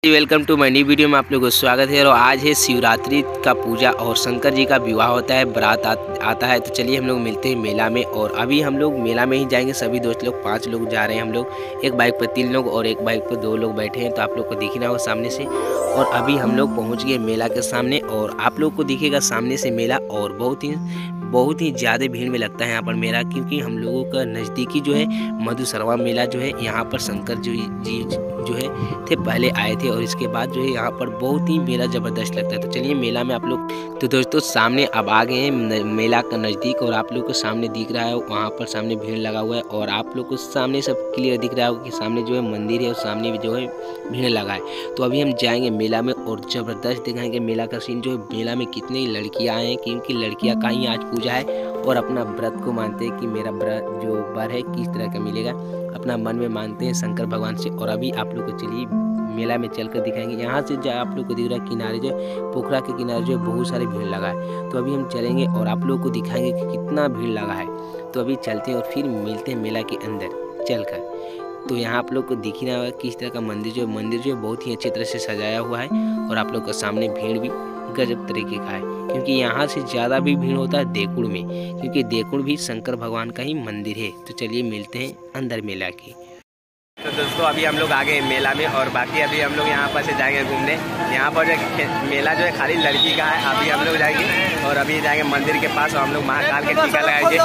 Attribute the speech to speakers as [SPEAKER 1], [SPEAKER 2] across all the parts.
[SPEAKER 1] Welcome to my new video में आप लोगों को स्वागत है। और आज है शिवरात्रि का पूजा और शंकर जी का विवाह होता है, बारात आता है। तो चलिए हम लोग मिलते हैं मेला में। और अभी हम लोग मेला में ही जाएंगे, सभी दोस्त लोग 5 लोग जा रहे हैं हम लोग। एक बाइक पर 3 लोग और एक बाइक पर 2 लोग बैठे हैं, तो आप लोग को दिख रहा होगा सामने से। और अभी हम लोग पहुँच गए मेला के सामने और आप लोग को दिखेगा सामने से मेला। और बहुत ही ज़्यादा भीड़ में लगता है यहाँ पर मेला, क्योंकि हम लोगों का नज़दीकी जो है मधुसरवा मेला जो है, यहाँ पर शंकर जी जो है थे पहले आए थे। और इसके बाद जो है यहाँ पर बहुत ही मेला ज़बरदस्त लगता है। तो चलिए मेला में आप लोग, तो दोस्तों सामने अब आ गए हैं मेला का नज़दीक। और आप लोग को सामने दिख रहा है वहाँ पर सामने भीड़ लगा हुआ है। और आप लोग को सामने सब क्लियर दिख रहा होगा कि सामने जो है मंदिर है और सामने भी जो है भीड़ लगा है। तो अभी हम जाएंगे मेला में और ज़बरदस्त दिखाएंगे मेला का सीन। जो है मेला में कितनी लड़कियाँ आए हैं, क्योंकि लड़कियाँ का ही आज पूजा है और अपना व्रत को मानते हैं कि मेरा व्रत जो वर है किस तरह का मिलेगा, अपना मन में मानते हैं शंकर भगवान से। और अभी आप लोग को चलिए मेला में चलकर दिखाएंगे। यहाँ से जो आप लोग को दिख रहा है किनारे जो पोखरा के किनारे जो है बहुत सारी भीड़ लगा है। तो अभी हम चलेंगे और आप लोग को दिखाएंगे कि कितना भीड़ लगा है। तो अभी चलते हैं और फिर मिलते हैं मेला के अंदर चलकर। तो यहाँ आप लोग को दिख ही रहा होगा किस तरह का मंदिर जो है बहुत ही अच्छी तरह से सजाया हुआ है। और आप लोग के सामने भीड़ भी गजब तरीके का है, क्योंकि यहाँ से ज़्यादा भी भीड़ होता है देकुड़ में, क्योंकि देकुड़ भी शंकर भगवान का ही मंदिर है। तो चलिए मिलते हैं अंदर मेला की। तो दोस्तों अभी हम लोग आ गए मेला में और बाकी अभी हम लोग यहाँ पर से जाएंगे घूमने। यहाँ पर जो मेला जो है खाली लड़की का है। अभी हम लोग जाएंगे और अभी जाएंगे मंदिर के पास और हम लोग महाकाल के टीका लगाएंगे।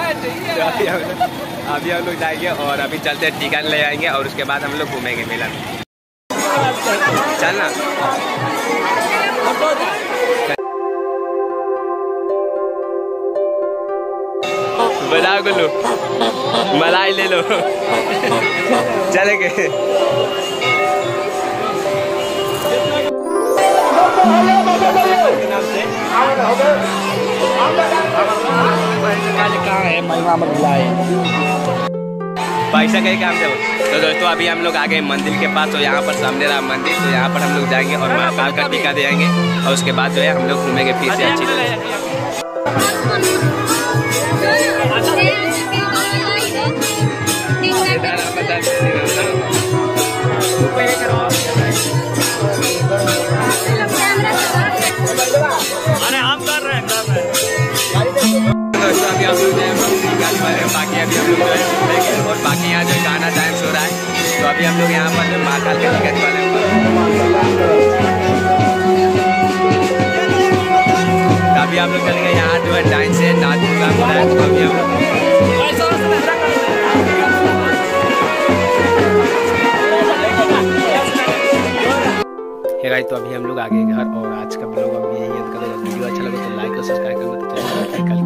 [SPEAKER 1] अभी हम लोग जाएंगे और अभी चलते टीका ले आएंगे और उसके बाद हम लोग घूमेंगे मेला में। चलना बजा को लो, मलाई ले लो, चलेंगे। पैसा कहीं काम से। तो दोस्तों अभी हम लोग आ गए मंदिर के पास। तो यहाँ पर सामने रहा मंदिर, तो यहाँ पर हम लोग जाएंगे और महाकाल का टीका दे आएंगे। और उसके बाद जो है हम लोग घूमेंगे फिर से अच्छी तरह से।
[SPEAKER 2] अरे हम कर रहे हैं
[SPEAKER 1] दोस्तों अभी हम लोग बाकी अभी हम लोग जो है घूमेंगे और बाकी यहाँ जो गाना डांस हो रहा है। तो अभी हम लोग यहाँ पर महाकाल के टिकट वाले अभी हम लोग चलेंगे। यहाँ जो है डांस है, नाच प्रोग्राम हो रहा है। तो अभी हम लोग तो अभी हम लोग आगे घर और आज का ब्लॉग अभी यही अंत करेंगे। वीडियो अच्छा लगे तो लाइक और सब्सक्राइब करेंगे। तो